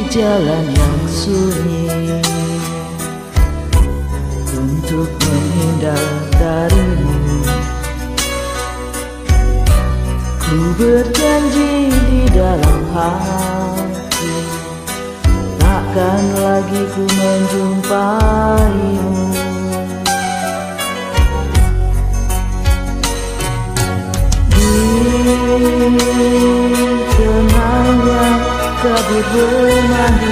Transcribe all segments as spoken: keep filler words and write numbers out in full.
jalan yang sunyi untuk menghindar darimu. Ku berjanji di dalam hati, takkan lagi ku menjumpaimu. Tenangnya kabut bermandi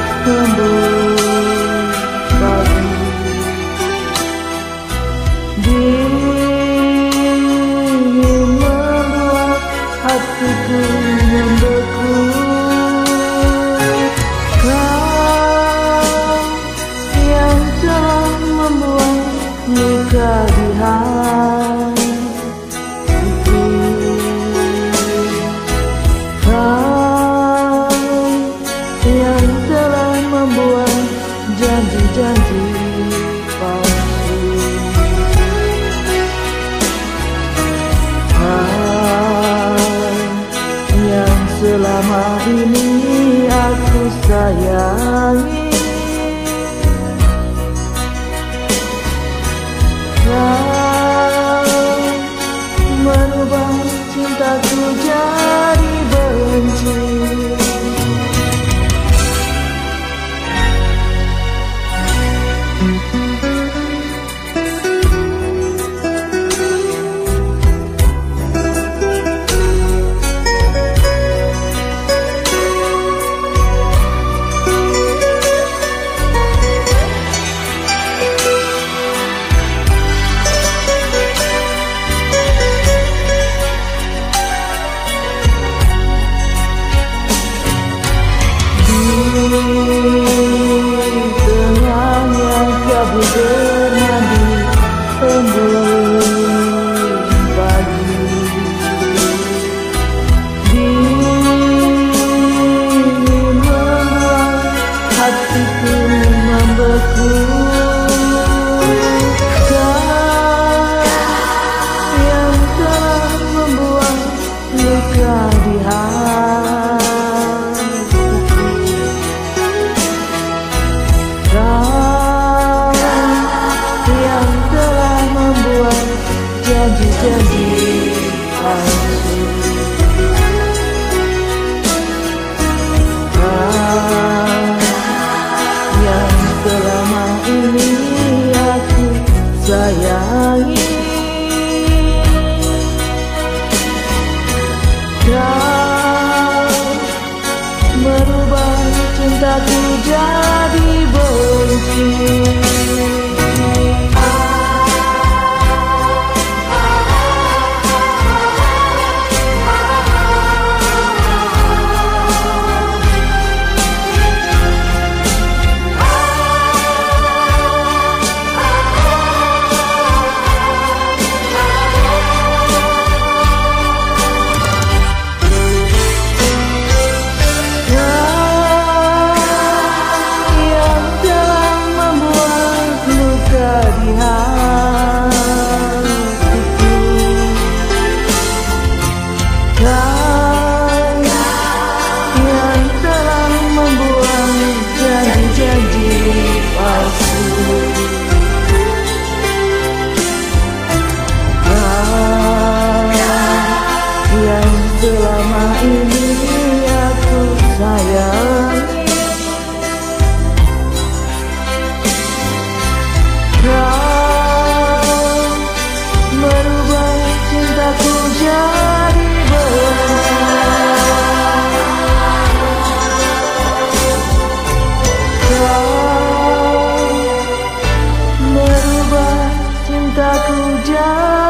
embun pagi, dingin membuat hatiku membeku. Kau yang telah membuat luka di hati, janji-janji palsu. Hai yang selama ini aku sayangi, kau merubah cintaku jadi benci. Tenangnya kabut bermandi embun pagi, dingin membuat hatiku membeku. Kau yang telah membuat luka di hati, janji-janji palsu. Kau yang selama ini aku sayangi, kau merubah cintaku jadi benci. Selama ini aku sayangi, kau merubah cintaku jadi benci. Kau merubah cintaku jadi